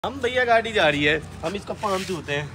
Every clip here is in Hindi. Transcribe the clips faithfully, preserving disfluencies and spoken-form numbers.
हम भैया गाड़ी जा रही है, हम इसका पान धोते हैं।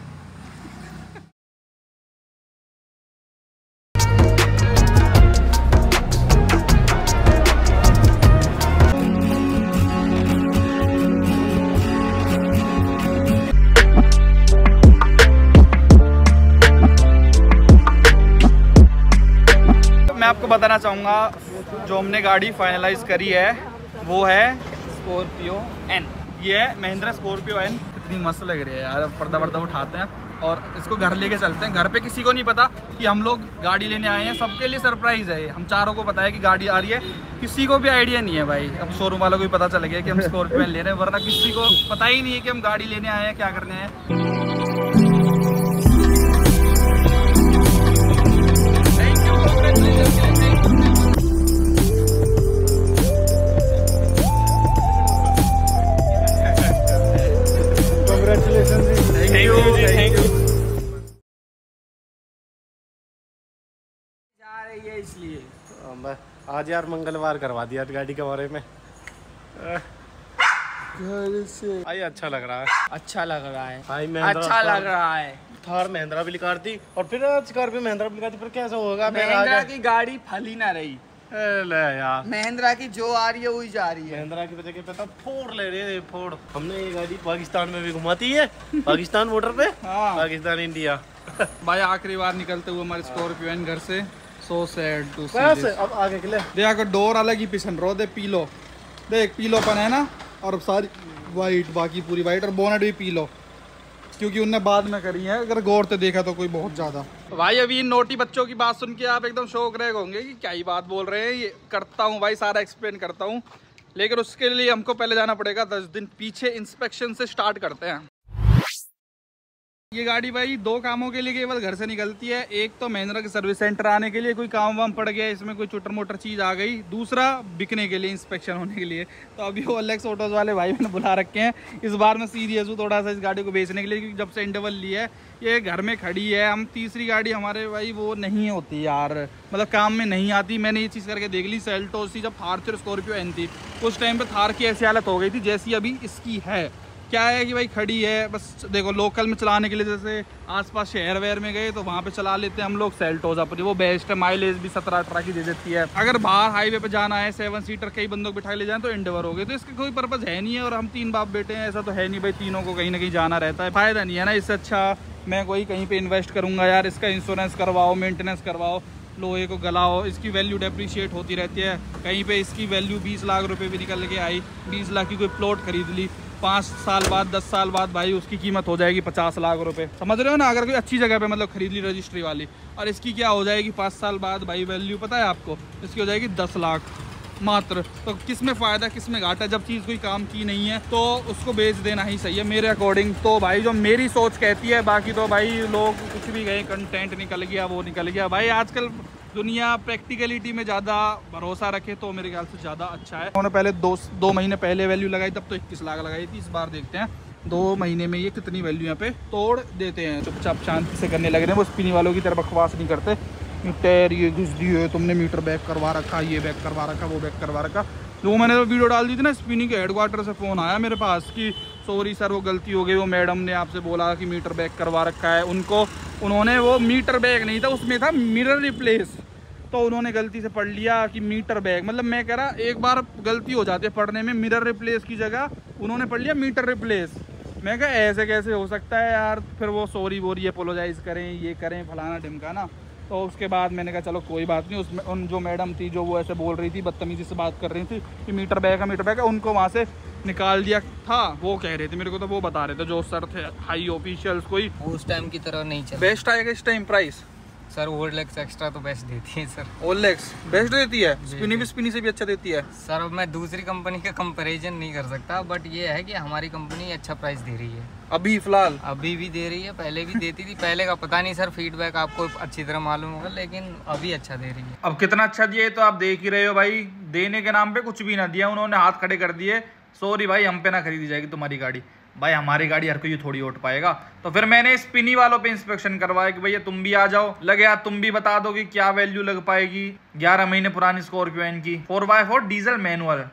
मैं आपको बताना चाहूँगा जो हमने गाड़ी फाइनलाइज करी है वो है स्कॉर्पियो एन। ये है महिंद्रा स्कॉर्पियो एन। कितनी मस्त लग रही है यार। पर्दा पर्दा उठाते हैं और इसको घर लेके चलते हैं। घर पे किसी को नहीं पता कि हम लोग गाड़ी लेने आए हैं, सबके लिए सरप्राइज है। हम चारों को पता है कि गाड़ी आ रही है, किसी को भी आइडिया नहीं है भाई। अब शोरूम वालों को भी पता चल गया कि हम स्कॉर्पियो एन ले रहे हैं, वरना किसी को पता ही नहीं है कि हम गाड़ी लेने आए हैं, क्या करने हैं। ये इसलिए आज यार मंगलवार करवा दिया गाड़ी के बारे में। घर से आई अच्छा लग रहा है, अच्छा लग रहा है भाई। अच्छा लग रहा है। थार महिंद्रा भी निकाल दी और फिर स्कॉर्पियो महिंद्रा भी निकाल दी, फिर कैसा होगा? महिंद्रा की गाड़ी फली ना रही। ले यार, महिंद्रा की जो आ रही है वही जा रही है। महिंद्रा की वजह पे फोड़ ले रहे हैं, फोड़। हमने ये गाड़ी पाकिस्तान में भी घुमाती है, पाकिस्तान बॉर्डर पे। हाँ। पाकिस्तान इंडिया। भाई आखिरी बार निकलते हुए हमारे स्कॉर्पियो एन घर से। So sad to see this. अब आगे के लिए देख, डोर अलग ही पिछन रो दे, पीलो देख, पीलोपन है ना। और सारी वाइट, बाकी पूरी वाइट, और बोनेट भी पीलो, क्योंकि उनने बाद में करी है। अगर गौर से देखा तो कोई बहुत ज्यादा। भाई अभी इन नोटी बच्चों की बात सुन के आप एकदम शौक रहे होंगे कि क्या ही बात बोल रहे हैं। ये करता हूँ भाई, सारा एक्सप्लेन करता हूँ, लेकिन उसके लिए हमको पहले जाना पड़ेगा दस दिन पीछे। इंस्पेक्शन से स्टार्ट करते हैं। ये गाड़ी भाई दो कामों के लिए केवल घर से निकलती है। एक तो महिंद्रा के सर्विस सेंटर आने के लिए, कोई काम वाम पड़ गया, इसमें कोई चुटर मोटर चीज़ आ गई। दूसरा बिकने के लिए, इंस्पेक्शन होने के लिए। तो अभी वो ओलेक्स ऑटोज वाले भाई मैंने बुला रखे हैं। इस बार मैं सीरियस हूँ थोड़ा सा इस गाड़ी को बेचने के लिए, क्योंकि जब से इंटरवल ली है ये घर में खड़ी है। हम तीसरी गाड़ी हमारे भाई वो नहीं होती यार, मतलब काम में नहीं आती। मैंने ये चीज़ करके देख ली। सेल्टोस थी जब थार थी और स्कॉर्पियो एन थी, उस टाइम पर थार की ऐसी हालत हो गई थी जैसी अभी इसकी है। क्या है कि भाई खड़ी है बस, देखो लोकल में चलाने के लिए, जैसे आसपास शहर वहर में गए तो वहाँ पे चला लेते हैं हम लोग। सेल्टोस अपनी वो बेस्ट है, माइलेज भी सत्रह अठारह की दे देती है। अगर बाहर हाईवे पे जाना है, सेवन सीटर कई बंदों को बिठा ले जाए तो इंडिवर हो गए, तो इसका कोई पर्पज़ है नहीं है। और हम तीन बाप बेटे हैं, ऐसा तो है नहीं भाई तीनों को कहीं ना कहीं जाना रहता है, फायदा नहीं है ना। इससे अच्छा मैं कोई कहीं पर इन्वेस्ट करूँगा यार। इसका इंश्योरेंस करवाओ, मेंटेनेंस करवाओ, लोहे को गलाओ, इसकी वैल्यू डेप्रिशिएट होती रहती है। कहीं पे इसकी वैल्यू बीस लाख रुपए भी निकल के आई, बीस लाख की कोई प्लॉट खरीद ली, पाँच साल बाद दस साल बाद भाई उसकी कीमत हो जाएगी पचास लाख रुपए। समझ रहे हो ना? अगर कोई अच्छी जगह पे मतलब खरीद ली रजिस्ट्री वाली। और इसकी क्या हो जाएगी पाँच साल बाद भाई वैल्यू, पता है आपको? इसकी हो जाएगी दस लाख मात्र। तो किस में फ़ायदा किस में घाटा? जब चीज़ कोई काम की नहीं है तो उसको बेच देना ही सही है मेरे अकॉर्डिंग। तो भाई जो मेरी सोच कहती है, बाकी तो भाई लोग कुछ भी गए, कंटेंट निकल गया, वो निकल गया। भाई आजकल दुनिया प्रैक्टिकलिटी में ज़्यादा भरोसा रखे तो मेरे ख्याल से ज़्यादा अच्छा है। उन्होंने पहले दो दो महीने पहले वैल्यू लगाई, तब तो इक्कीस लाख लगाई थी। इस बार देखते हैं दो महीने में ये कितनी वैल्यू यहाँ पे तोड़ देते हैं। चुपचाप शांति से करने लग रहे हैं, वो स्पिनी वालों की तरह बकवास नहीं करते। टायर ये घुस दिए, तुमने मीटर बैक करवा रखा, ये बैक करवा रखा, वो बैक करवा रखा। जो मैंने तो वीडियो डाल दी थी ना, स्पिनी के हेडक्वार्टर से फ़ोन आया मेरे पास कि सॉरी सर वो गलती हो गई, वो मैडम ने आपसे बोला कि मीटर बैक करवा रखा है। उनको उन्होंने वो मीटर बैक नहीं था, उसमें था मिरर रिप्लेस, तो उन्होंने गलती से पढ़ लिया कि मीटर बैग। मतलब मैं कह रहा एक बार गलती हो जाती है पढ़ने में, मिरर रिप्लेस की जगह उन्होंने पढ़ लिया मीटर रिप्लेस। मैं कहा ऐसे कैसे हो सकता है यार? फिर वो सॉरी बोरी अपोलोजाइज़ करें, ये करें, फलाना ढिमकाना। तो उसके बाद मैंने कहा चलो कोई बात नहीं। उसमें उन जो मैडम थी जो वो ऐसे बोल रही थी, बदतमीजी से बात कर रही थी कि मीटर बैग है मीटर बैग है, उनको वहाँ से निकाल दिया था। वो कह रहे थे मेरे को, तो वो बता रहे थे जो सर थे हाई ऑफिशियल्स। कोई उस टाइम की तरह नहीं चल। बेस्ट आएगा इस time price sir. OLX extra तो बेस्ट देती है सर। ओलेक्स बेस्ट देती है, स्पिनी भी स्पिनी से भी अच्छा देती है सर। अब मैं दूसरी कंपनी का कंपैरिजन नहीं कर सकता, बट ये है कि हमारी कंपनी अच्छा प्राइस दे रही है अभी फिलहाल। अभी भी दे रही है, पहले भी देती थी। पहले का पता नहीं सर, फीडबैक आपको अच्छी तरह मालूम होगा, लेकिन अभी अच्छा दे रही है। अब कितना अच्छा दिया तो आप देख ही रहे हो भाई। देने के नाम पे कुछ भी ना दिया उन्होंने, हाथ खड़े कर दिए। सॉरी भाई, हम पे ना खरीदी जाएगी तुम्हारी गाड़ी। भाई हमारी गाड़ी हर कोई थोड़ी उठ पाएगा। तो फिर मैंने स्पिनी वालों पे इंस्पेक्शन करवाया कि भैया तुम भी आ जाओ, लगे यार तुम भी बता दो कि क्या वैल्यू लग पाएगी। ग्यारह महीने पुरानी स्कॉर्पियो एन की, four by four diesel manual.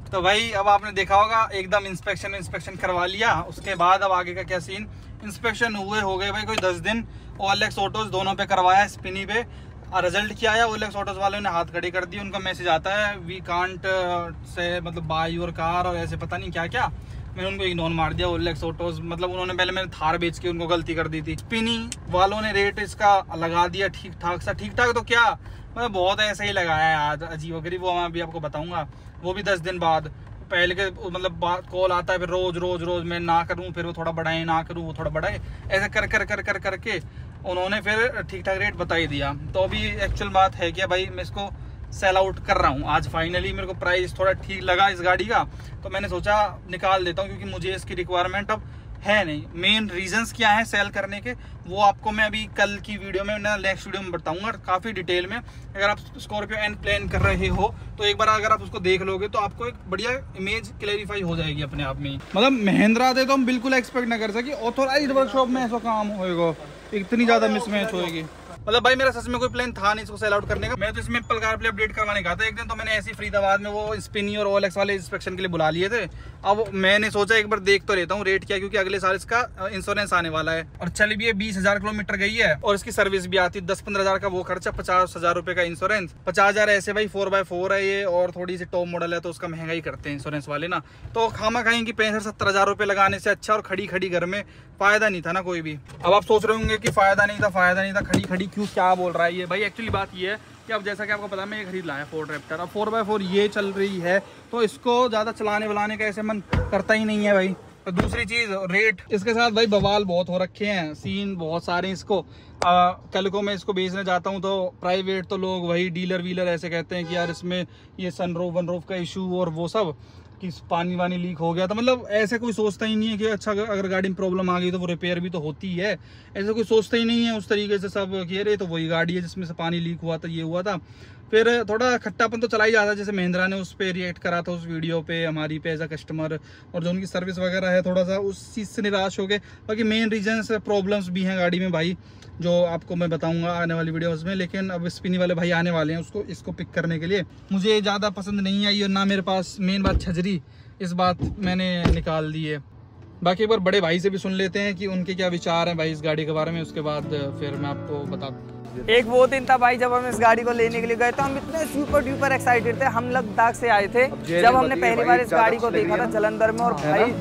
तो भाई अब आपने देखा होगा एकदम इंस्पेक्शन इंस्पेक्शन करवा लिया, उसके बाद अब आगे का क्या सीन। इंस्पेक्शन हुए हो गए भाई कोई दस दिन, ओएलएक्स ऑटोज दोनों पे करवाया, स्पिनी पे। और रिजल्ट क्या आया, ओएलएक्स ऑटोज वालों ने हाथ खड़ी कर दी, उनका मैसेज आता है वी कांट से मतलब बाय योर कार और ऐसे पता नहीं क्या क्या। मैंने उनको इग्नोर मार दिया। ओएलएक्स ऑटोज मतलब उन्होंने पहले मैंने थार बेच के उनको गलती कर दी थी। स्पिनी वालों ने रेट इसका लगा दिया ठीक ठाक सा, ठीक ठाक तो क्या मतलब बहुत ऐसे ही लगाया है आज अजीब गरीब, वो मैं अभी आपको बताऊंगा। वो भी दस दिन बाद, पहले के मतलब बात कॉल आता है फिर रोज रोज रोज मैं ना करूं, फिर वो थोड़ा बढ़ाए, ना करूं वो थोड़ा बढ़ाए, ऐसे कर कर कर कर करके उन्होंने फिर ठीक ठाक रेट बता ही दिया। तो अभी एक्चुअल बात है क्या भाई, मैं इसको सेल आउट कर रहा हूँ आज फाइनली। मेरे को प्राइस थोड़ा ठीक लगा इस गाड़ी का, तो मैंने सोचा निकाल देता हूँ, क्योंकि मुझे इसकी रिक्वायरमेंट अब है नहीं। मेन रीजंस क्या है सेल करने के, वो आपको मैं अभी कल की वीडियो में, नेक्स्ट वीडियो में बताऊंगा काफ़ी डिटेल में। अगर आप स्कॉर्पियो एन प्लान कर रहे हो तो एक बार अगर आप उसको देख लोगे तो आपको एक बढ़िया इमेज क्लैरिफाई हो जाएगी अपने आप में ही। मतलब महिंद्रा दे तो हम बिल्कुल एक्सपेक्ट ना कर सके ऑथोराइज्ड वर्कशॉप में ऐसा काम होएगा, इतनी ज़्यादा मिसमैच होएगी। मतलब भाई मेरा सच में कोई प्लान था नहीं इसको सेल आउट करने का। मैं तो इसमें एप्पल कारप्ले अपडेट करवाने का था एक दिन, तो मैंने ऐसी फरीदाबाद में वो स्पिनी और ओएलएक्स वाले इंस्पेक्शन के लिए बुला लिए थे। अब मैंने सोचा एक बार देख तो लेता हूँ रेट क्या, क्योंकि अगले साल इसका इंश्योरेंस आने वाला है। और चल भी ये बीस हजार किलोमीटर गई है और इसकी सर्विस भी आती है। दस पंद्रह हजार का वो खर्चा, पचास हजार रुपए का इंश्योरेंस, पचास हजार ऐसे भाई फोर बाय फोर है ये, और थोड़ी सी टॉप मॉडल है तो उसका महंगा ही करते हैं इंश्योरेंस वाले ना। तो खामा खाएंगे पैंसठ सत्तर हजार रुपए लगाने से अच्छा और खड़ी खड़ी घर में फायदा नहीं था ना कोई भी। अब आप सोच रहे होंगे कि फायदा नहीं था, फायदा नहीं था, खड़ी खड़ी क्यों, क्या बोल रहा है ये भाई। एक्चुअली बात ये है कि अब जैसा कि आपको पता है मैं ये खरीद लाया फोर्ड रैप्टर, अब फोर बाय फोर ये चल रही है तो इसको ज़्यादा चलाने वलाने का ऐसे मन करता ही नहीं है भाई। तो दूसरी चीज़ रेट इसके साथ भाई बवाल बहुत हो रखे हैं, सीन बहुत सारे इसको। आ, कल को मैं इसको बेचने जाता हूँ तो प्राइवेट तो लोग वही डीलर वीलर ऐसे कहते हैं कि यार इसमें ये सनरूफ वनरूफ का इशू और वो सब, कि पानी वानी लीक हो गया था। मतलब ऐसे कोई सोचता ही नहीं है कि अच्छा अगर गाड़ी में प्रॉब्लम आ गई तो वो रिपेयर भी तो होती है, ऐसे कोई सोचता ही नहीं है उस तरीके से सब कि अरे तो वही गाड़ी है जिसमें से पानी लीक हुआ था, ये हुआ था। फिर थोड़ा खट्टापन तो चला ही जाता है, जैसे महिंद्रा ने उस पर रिएक्ट करा था उस वीडियो पे हमारी पे एज अ कस्टमर, और जो उनकी सर्विस वगैरह है थोड़ा सा उस चीज़ से निराश हो गए। बाकी मेन रीजंस प्रॉब्लम्स भी हैं गाड़ी में भाई, जो आपको मैं बताऊंगा आने वाली वीडियोस में। लेकिन अब स्पिनी वाले भाई आने वाले हैं उसको इसको पिक करने के लिए। मुझे ज़्यादा पसंद नहीं आई और ना मेरे पास मेन बात छजरी, इस बात मैंने निकाल दी है। बाकी एक बार बड़े भाई से भी सुन लेते हैं कि उनके क्या विचार हैं भाई इस गाड़ी के बारे में, उसके बाद फिर मैं आपको बता दूँ। एक वो दिन था भाई जब हम इस गाड़ी को लेने के लिए गए थे, हम इतने सुपर डुपर एक्साइटेड थे। हम लद्दाख से आए थे जब हमने पहली बार इस गाड़ी को देखा था जलंधर में, और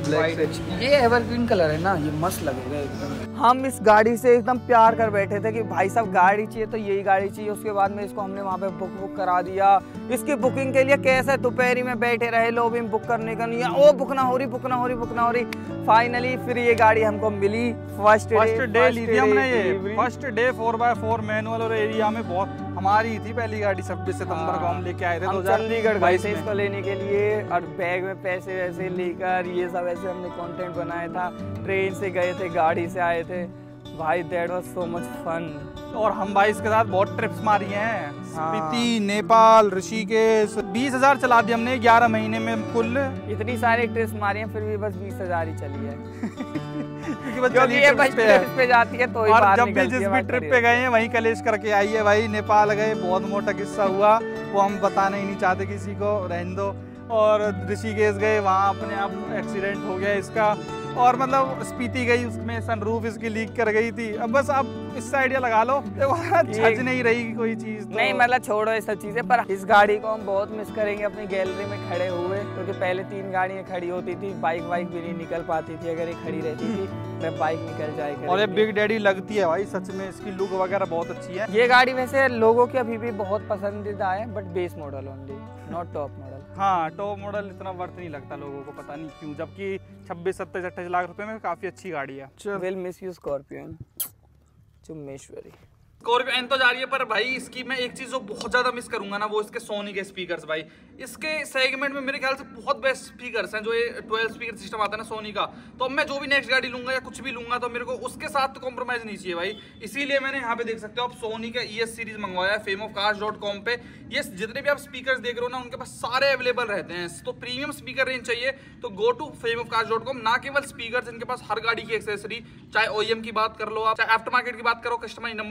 भाई ये एवरग्रीन कलर है ना, ये मस्त लगेगा एकदम। हम इस गाड़ी से एकदम प्यार कर बैठे थे कि भाई साहब गाड़ी चाहिए तो यही गाड़ी चाहिए। उसके बाद में इसको हमने वहाँ पे बुक बुक करा दिया। इसकी बुकिंग के लिए कैसे दोपहरी में बैठे रहे लोग, बुक करने का नहीं है, ओ बुक ना हो रही बुक ना हो रही बुक ना हो रही। फाइनली फिर ये गाड़ी हमको मिली। फर्स्ट फर्स्ट डे ली थी हमने ये, first day four by four manual और एरिया में बहुत हमारी थी पहली गाड़ी। छब्बीस सितंबर को हम लेके आए थे हम चंडीगढ़ गए थे इसको लेने के लिए, और बैग में पैसे वैसे लेकर ये सब ऐसे हमने कंटेंट बनाया था। ट्रेन से गए थे, गाड़ी से आए थे भाई, that was so much fun. और हम भाई इसके साथ बहुत ट्रिप्स मारी हैं, स्पीति, नेपाल, ऋषिकेश। बीस हजार चला दी हमने ग्यारह महीने में कुल। इतनी सारी ट्रिप्स मारी हैं फिर भी बस बीस हजार ही चली है क्योंकि बस क्योंकि ये बस ट्रिप पे जाती है तो ही और बाहर जब भी जिस भी ट्रिप पे गए हैं वहीं कलेश करके आई है भाई। नेपाल गए, बहुत मोटा किस्सा हुआ, वो हम बताना ही नहीं चाहते किसी को, रहने दो। और ऋषिकेश गए, वहाँ अपने आप एक्सीडेंट हो गया इसका। और मतलब स्पीति गई, उसमें सनरूफ इसकी लीक कर गई थी। अब बस आप इससे आइडिया लगा लो, छज नहीं रही कोई चीज तो। नहीं मतलब छोड़ो ये सब चीजें, पर इस गाड़ी को हम बहुत मिस करेंगे अपनी गैलरी में खड़े हुए, क्योंकि तो पहले तीन गाड़ियां खड़ी होती थी, बाइक वाइक भी नहीं निकल पाती थी। अगर ये खड़ी रहती थी तो बाइक निकल जाएगी। और ये बिग डैडी लगती है भाई सच में, इसकी लुक वगैरह बहुत अच्छी है। ये गाड़ी वैसे लोगों की अभी भी बहुत पसंदीदा है, but base model only, not top model. हाँ टॉप मॉडल इतना वर्थ नहीं लगता लोगों को, पता नहीं क्यों, जबकि छब्बीस सत्ताईस अट्ठाईस लाख रुपए में काफी अच्छी गाड़ी है। Will miss you scorpion Chummeshwari. Scorpio N तो जा रही है, पर भाई इसकी मैं एक चीज जो बहुत ज्यादा मिस करूंगा ना, वो इसके सोनी के स्पीकर्स भाई। इसके सेगमेंट में मेरे ख्याल से बहुत बेस्ट स्पीकर्स हैं, जो ये ट्वेल्व स्पीकर सिस्टम आता है ना सोनी का। तो अब मैं जो भी नेक्स्ट गाड़ी लूंगा या कुछ भी लूंगा तो मेरे को उसके साथ तो कॉम्प्रोमाइज नहीं चाहिए भाई। इसीलिए मैंने यहाँ पे देख सकते हो आप सोनी का ई एस सीरीज मंगवाया है Fame of Cars dot com पे। ये जितने भी आप स्पीकर देख रहे हो ना, उनके पास सारे अवेलेबल रहते हैं। तो प्रीमियम स्पीकर रेंज चाहिए तो go to Fame of Cars dot com. ना केवल स्पीकर, इनके पास हर गाड़ी की एक्सेसरी, चाहे ओ ई एम की बात कर लो आप, चाहे आफ्टर मार्केट की बात करो, कस्टमाइज नंबर प्लेट्स की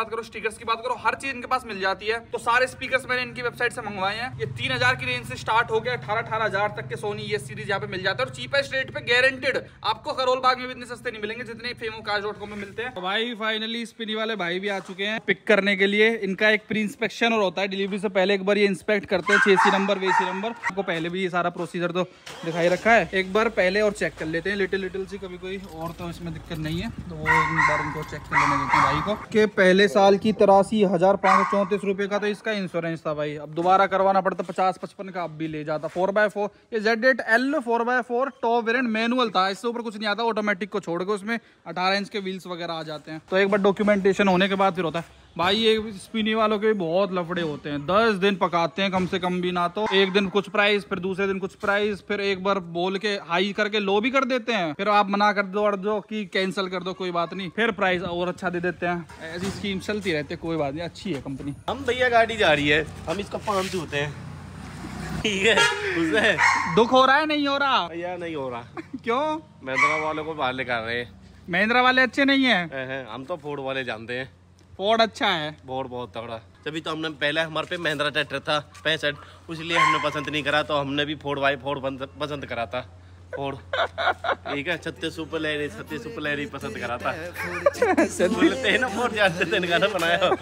बात करो, स्टिकर्स की बात करो, हर चीज इनके पास मिल जाती है। तो सारे स्पीकर्स मैंने इनकी वेबसाइट से मंगवाए हैं। ये तीन हजार की रेंज से स्टार्ट हो गया अठारह अठारह हजार तक के सोनी ये सीरीज यहाँ पे मिल जाता है और चीपेस्ट रेट पे गारंटेड। आपको करोल बाग में भी इतने सस्ते नहीं मिलेंगे जितने फेमो कार्स डॉट कॉम में मिलते हैं। तो भाई फाइनली स्पिनी वाले भाई भी आ चुके हैं पिक करने के लिए। इनका एक प्री इंस्पेक्शन और होता है डिलीवरी से पहले, एक बार ये इंस्पेक्ट करते हैं चेसी नंबर वेसी नंबर। आपको पहले भी ये सारा प्रोसीजर तो दिखाई रखा है, एक बार पहले और चेक कर लेते हैं लिटिल लिटिल सी, कभी कोई और तो इसमें दिक्कत नहीं है तो वो एक बार इनको चेक कर लेने देते हैं भाई को। के पहले साल की तिरासी हजार पाँच सौ चौंतीस रुपए का तो इसका इंश्योरेंस था भाई, अब दोबारा करवाना पड़ता पचास पचपन का अब भी ले जाता। फोर बाय फोर ये Z eight L four by four top variant manual था, इससे ऊपर कुछ नहीं आता, ऑटोमेटिक को छोड़ के उसमें अठारह इंच के व्हील्स वगैरह आ जाते हैं। तो एक बार डॉक्यूमेंटेशन होने के बाद फिर होता है भाई। ये स्पिनी वालों के बहुत लफड़े होते हैं, दस दिन पकाते हैं कम से कम भी ना, तो एक दिन कुछ प्राइस, फिर दूसरे दिन कुछ प्राइस, फिर एक बार बोल के हाई करके लो भी कर देते हैं, फिर आप मना कर दो और जो कि कैंसिल कर दो कोई बात नहीं, फिर प्राइस और अच्छा दे देते हैं। ऐसी स्कीम चलती रहती है, कोई बात नहीं, अच्छी है कंपनी। हम भैया गाड़ी जा रही है, हम इसका पान छूते हैं, ठीक है, उसे दुख हो रहा है नहीं हो रहा भैया? नहीं हो रहा। क्यों? महिंद्रा वालों को बाहर लेकर रहे हैं। महिंद्रा वाले अच्छे नहीं है? हम तो फोर्ड वाले जानते हैं, फोर्ड अच्छा है। फोर्ड बहुत तगड़ा। तभी तो हमने पहले हमारे पे महिंद्रा ट्रैक्टर था पैंसठ, इसलिए हमने पसंद नहीं करा, तो हमने भी फोर्ड वाई फोर्ड पसंद करा था। फोर्ड ठीक है, छत्तीस सुपर लहरी छत्तीस सुपर लहरी पसंद करा था। बोलते हैं ना फोर्ड जानते थे, गाना बनाया।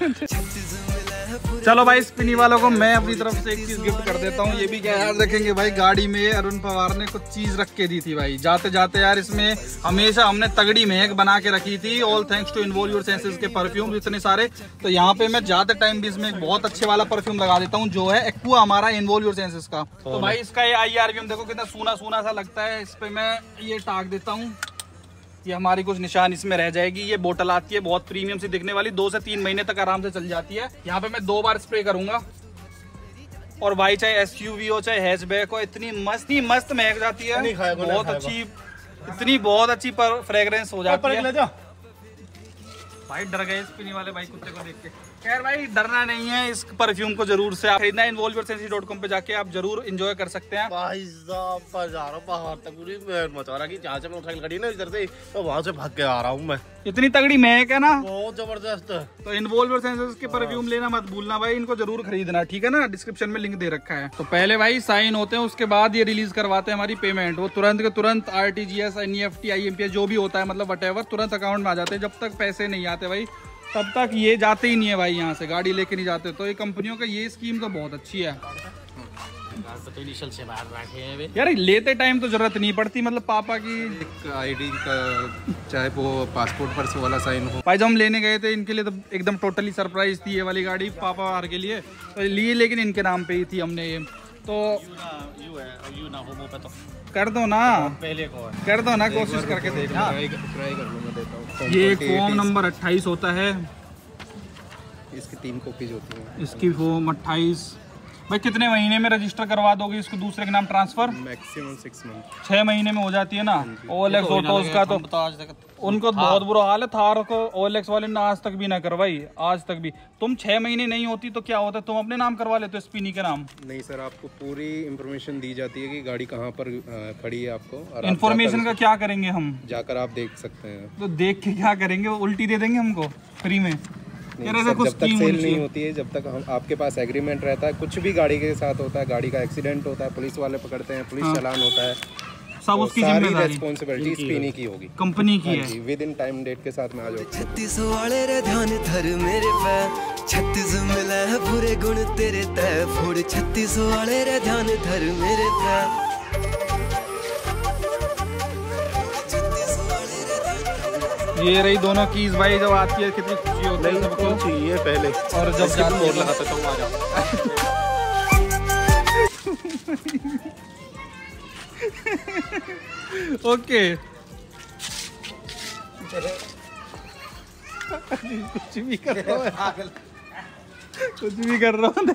चलो भाई स्पिनी वालों को मैं अपनी तरफ से एक चीज गिफ्ट कर देता हूँ। ये भी क्या यार रखेंगे भाई, गाड़ी में अरुण पवार ने कुछ चीज रख के दी थी भाई जाते जाते यार। इसमें हमेशा हमने तगड़ी महक बना के रखी थी, all thanks to Involve Your Senses के परफ्यूम इतने सारे। तो यहाँ पे मैं जाते टाइम भी इसमें एक बहुत अच्छे वाला परफ्यूम लगा देता हूँ जो है एक्वा हमारा इन्वॉल्व योर सेंसेस का। तो भाई इसका ये आई आर वी देखो कितना सूना सूना सा लगता है, इस पे मैं ये टाक देता हूँ, ये हमारी कुछ निशान इसमें रह जाएगी। ये बोतल आती है बहुत प्रीमियम से दिखने वाली, दो से तीन महीने तक आराम से चल जाती है। यहाँ पे मैं दो बार स्प्रे करूंगा और भाई चाहे एसयूवी हो चाहे हैचबैक हो, इतनी मस्त ही मस्त महक जाती है, बहुत अच्छी, इतनी बहुत अच्छी फ्रेग्रेंस हो जाती है। भाई डर गए स्पिनी वाले भाई कुत्ते को देख के। खैर भाई डरना नहीं है, इस परफ्यूम को जरूर से आप खरीदना है, Involve Your Senses dot com पे जाके आप जरूर एंजॉय कर सकते हैं। भाई साहब पर जा रहा हूँ पहाड़ तक, पूरी मचा रहा कि जहाँ से मोटरसाइकिल खड़ी ना इधर से, तो वहाँ से भाग के आ रहा हूँ मैं। इतनी तगड़ी महक है ना, बहुत जबरदस्त। तो इन्वॉल्व योर सेंसेस के परफ्यूम लेना मत भूलना भाई, इनको जरूर खरीदना, ठीक है ना, डिस्क्रिप्शन में लिंक दे रखा है। तो पहले भाई साइन होते हैं, उसके बाद ये रिलीज करवाते हैं हमारी पेमेंट, वो तुरंत के तुरंत आरटीजीएस एनईएफटी आईएमपीएस जो भी होता है मतलब व्हाटएवर तुरंत अकाउंट में आ जाते हैं। जब तक पैसे नहीं आते भाई तब तक ये जाते ही नहीं है भाई, यहाँ से गाड़ी लेके नहीं जाते। तो ये कंपनियों का ये स्कीम तो बहुत अच्छी है यार, लेते टाइम तो जरूरत नहीं पड़ती, मतलब पापा की एक आईडी का चाहे वो पासपोर्ट पर वाला साइन हो। भाई जब हम लेने गए थे इनके लिए तो एकदम टोटली सरप्राइज थी ये वाली गाड़ी पापा बाहर के लिए, तो लिए लेकिन इनके नाम पे ही थी हमने ये। तो यू है, यू ना हो पे तो कर दो ना, पहले को कर दो ना, कोशिश करके देखना। ट्राई कर लूँ मैं, देता हूँ। ये फॉर्म नंबर अट्ठाईस होता है, इसकी तीन कॉपीज होती हैं। इसकी फॉर्म अट्ठाईस। भाई कितने महीने में रजिस्टर करवा दोगे इसको दूसरे के नाम ट्रांसफर? मैक्सिमम सिक्स मंथ, छह महीने में हो जाती है ना। ओएलएक्स ऑटोज का तो उनको बहुत बुरा हाल है, थार को ओएलएक्स वाले ने आज तक भी ना करवाई, आज तक भी। तुम छह महीने नहीं होती तो क्या होता है, तुम अपने नाम करवा लेते हो स्पिनी के नाम? नहीं सर, आपको पूरी इंफॉर्मेशन दी जाती है कि गाड़ी कहाँ पर खड़ी है आपको, और इन्फॉर्मेशन का क्या करेंगे हम? जाकर आप देख सकते हैं। तो देख के क्या करेंगे, वो उल्टी दे देंगे हमको फ्री में? नहीं, सर, जब तक सेल नहीं होती है, जब तक हम आपके पास एग्रीमेंट रहता है, कुछ भी गाड़ी के साथ होता है, गाड़ी का एक्सीडेंट होता है, पुलिस वाले पकड़ते हैं, पुलिस चालान होता है, सब उसकी जिम्मेदारी रिस्पॉन्सिबिलिटी स्पिनी की होगी, कंपनी की है। विद इन टाइम डेट के साथ में आ जाओ। छत्तीस वाले रे ध्यान धर मेरे पे, छत्तीस मिला है पूरे गुण तेरे तय, फोड़ छत्तीस वाले रे ध्यान धर मेरे पे। ये रही दोनों कीज भाई, जब आती है कितनी खुशी होती है सबको चाहिए पहले, और जब जाती है लगाता हूँ आ जाओ। ओके कुछ भी कर रहा हूँ, कुछ भी कर रहा हूँ,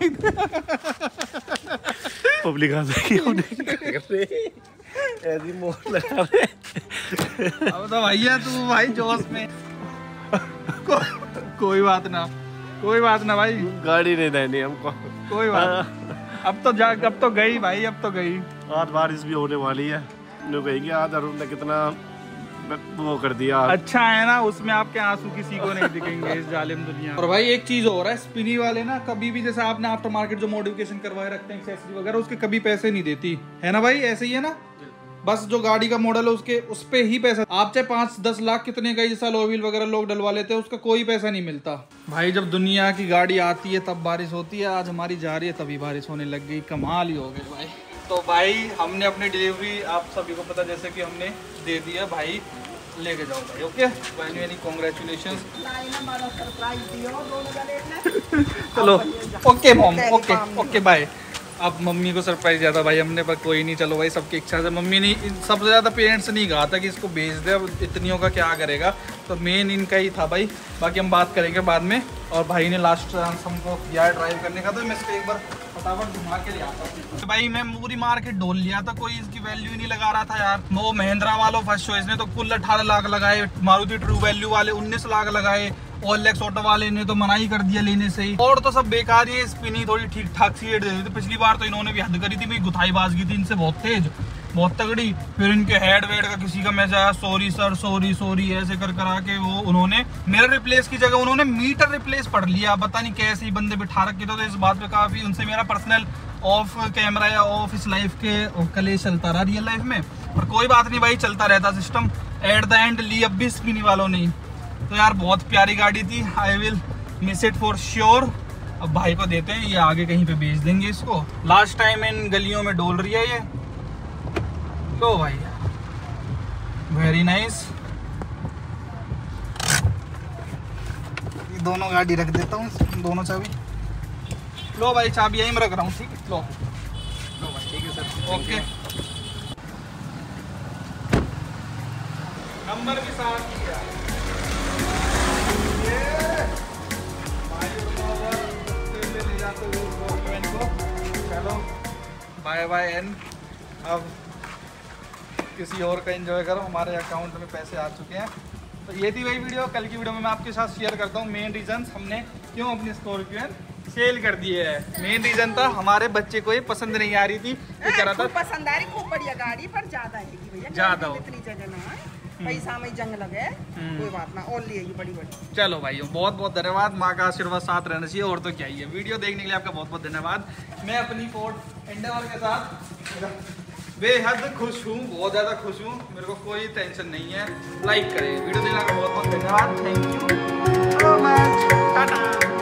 पब्लिक आ जाएगी, ऐसी मोड़ लगा रहे। अब तो भैया तू भाई जोश में को, कोई बात ना, कोई बात ना भाई, गाड़ी नहीं देनी हमको, कोई बात। अब तो जा, अब तो गई भाई, अब तो गई। आज बारिश भी होने वाली है, लोग कहेंगे आज अरुण ने कितना वो कर दिया। अच्छा है ना, उसमें आपके आंसू किसी को नहीं दिखेंगे इस जालिम दुनिया। और भाई एक चीज और है, स्पिनी वाले ना कभी भी, जैसे आपने आफ्टर मार्केट जो मॉडिफिकेशन करवाए रखते हैं एक्सेसरी वगैरह, उसके कभी पैसे नहीं देती है ना भाई, ऐसे ही है ना। बस जो गाड़ी का मॉडल है उसके उस पे ही पैसा, आप चाहे पाँच दस लाख कितने का जैसा लोविल वगैरह लोग डलवा लेते हैं, उसका कोई पैसा नहीं मिलता भाई। जब दुनिया की गाड़ी आती है तब बारिश होती है, आज हमारी जा रही है तभी बारिश होने लग गई, कमाल ही हो गई भाई। तो भाई हमने अपनी डिलीवरी, आप सभी को पता, जैसे कि हमने दे दिया भाई, लेके जाओ भाई। Okay very very congratulation. चलो okay mom, okay okay bye. अब मम्मी को सरप्राइज दिया था भाई हमने, पर कोई नहीं, चलो भाई सबकी इच्छा से। मम्मी ने सबसे ज़्यादा पेरेंट्स नहीं कहा था कि इसको भेज दे, अब इतनियों का क्या करेगा, तो मेन इनका ही था भाई। बाकी हम बात करेंगे बाद में। और भाई ने लास्ट चांस हमको दिया ड्राइव करने का, तो मैं इसको एक बार फटाफट घुमा के ले आता हूँ। भाई मैं पूरी मार्केट ढोल लिया था, कोई इसकी वैल्यू ही नहीं लगा रहा था यार। वो महिंद्रा वालों फर्स्ट चॉइस ने तो कुल अठारह लाख लगाए, मारुति ट्रू वैल्यू वाले उन्नीस लाख लगाए, और लेक्स ऑटो वाले ने तो मना ही कर दिया लेने से ही। और तो सब बेकार ही है, स्पिनी थोड़ी ठीक ठाक सी रेट दे देते। पिछली बार तो इन्होंने भी हद करी थी भाई, गुथाई बाज की थी इनसे बहुत तेज, बहुत तगड़ी। फिर इनके हेड वेड का किसी का मैसेज आया, सॉरी सर सॉरी सॉरी ऐसे कर करा के वो उन्होंने मिरर रिप्लेस की जगह उन्होंने मीटर रिप्लेस पढ़ लिया। पता नहीं कैसे ही बंदे बिठा रखे। तो इस बात पे काफी उनसे मेरा पर्सनल ऑफ कैमरा या ऑफ इस लाइफ के कलेश चलता रहा रियल लाइफ में, पर कोई बात नहीं भाई, चलता रहता सिस्टम। एट द एंड ली अब भी स्पिनी वालों ने। तो यार बहुत प्यारी गाड़ी थी, I will miss it for sure. अब भाई को देते हैं, ये आगे कहीं पे बेच देंगे इसको। लास्ट टाइम इन गलियों में डोल रही है ये। लो भाई वेरी नाइस। ये दोनों गाड़ी रख देता हूँ, दोनों चाबी। लो भाई चाबी यहीं में रख रहा हूँ, ठीक है। लो लो भाई, ठीक है सर, ओके। नंबर भी साथ ही है। चलो बाय बाय एंड अब किसी और का एंजॉय करो, हमारे अकाउंट में पैसे आ चुके हैं। तो ये थी वही वीडियो। कल की वीडियो में मैं आपके साथ शेयर करता हूँ मेन रीजन हमने क्यों अपनी स्कॉर्पियो सेल कर दिए है। मेन रीजन था हमारे बच्चे को ये पसंद नहीं आ रही थी, ये कह रहा था पसंद आ रही, खूब बढ़िया गाड़ी, पर ज्यादा है भैया, ज्यादा हो, इतनी जगह ना है, पैसा में जंग लगे, कोई बात ना, और लिए बड़ी बड़ी। चलो भाइयों बहुत बहुत धन्यवाद, माँ का आशीर्वाद साथ रहना चाहिए, और तो क्या ही है। वीडियो देखने के लिए आपका बहुत बहुत धन्यवाद। मैं अपनी फोर्ड एंडेवर के साथ बेहद खुश हूँ, बहुत ज़्यादा खुश हूँ, मेरे को कोई टेंशन नहीं है। लाइक करें, वीडियो देखने का बहुत बहुत धन्यवाद, thank you so much, Tata.